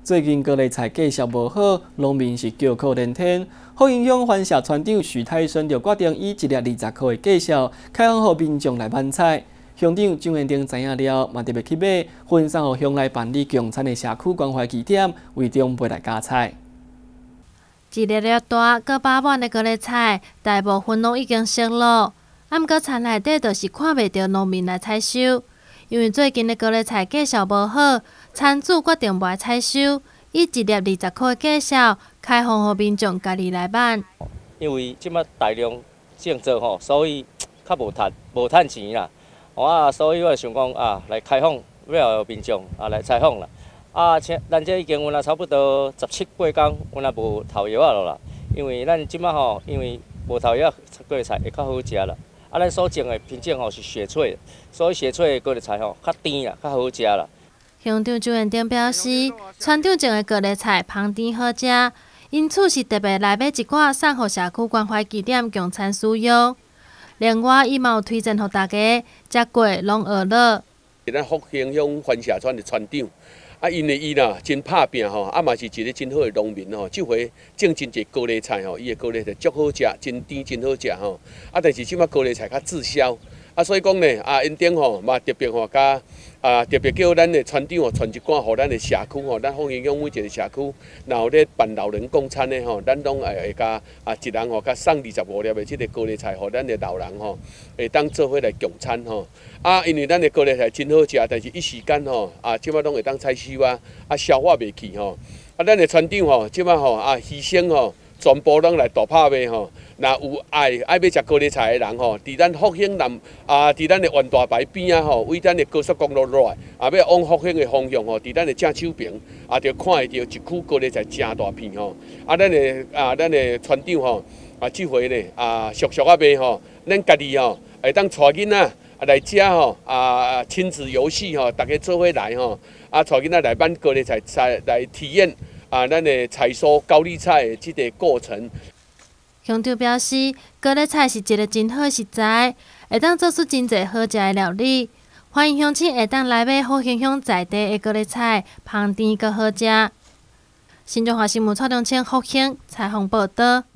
最近各类菜价销无好，农民是叫苦连天。好影响番社村长徐泰顺就决定以1粒20块的价销开放予民众来买菜。乡长张元定知影了，嘛特别去买，分散予乡内办理供餐的社区关怀据点，为中买来加菜。 一粒粒大、搁饱满的高丽菜，大部分拢已经熟了。毋过田内底就是看袂到农民来采收，因为最近的高丽菜价销无好，产主决定袂采收，以1粒20块价销开放予民众家己来买。 因为即摆大量种植吼，所以较无趁钱啦。所以我想讲来开放，要民众来采访啦。咱这已经有差不多17、8天，有无头药了啦。因为咱即摆因为无头药高丽菜会较好食啦。咱所种的品种是雪翠，所以雪翠的高丽菜较甜啦，较好食啦。 乡长周元定表示，村长种的高丽菜芳甜好食，因此是特别来买一寡送予社区关怀据点供餐使用。另外，伊嘛有推荐予大家食过拢学了。 咱福兴乡番社村的村长。因为伊啦真拍拼吼，嘛是一个真好的农民吼。这回种真侪高丽菜吼，伊的高丽菜足好食，真甜真好食吼。但是即摆高丽菜较滞销，所以讲呢，因顶吼嘛特别甲特别叫咱的村长传一寡互咱的社区吼，咱福兴乡每一个社区，然后咧办老人供餐的吼，咱拢会甲一人甲送25粒的即个高丽菜，互咱的老人吼，会当做伙来共餐吼。因为咱的高丽菜真好食，但是一时间吼即摆拢会当采收消化袂去吼。咱的村长吼，即摆牺牲吼，全部拢来大拍卖吼。若有爱要食高丽菜的人吼，伫咱福兴南伫咱的万大牌边吼，为咱的高速公路落来，要往福兴的方向吼，伫咱的正手边就看会到一区高丽菜真大片吼。咱的村长吼这回呢俗卖吼，咱家己吼会当带囡仔来遮吼亲子游戏吼，大家做伙来吼带囡仔来买高丽菜来体验咱的采收高丽菜的这个过程。 乡长表示，高丽菜是一个真好的食材，会当做出真侪好食的料理。欢迎乡亲会当来买福兴乡在地的高丽菜，芳甜佮好食。新中华新闻蔡中清福兴采访报道。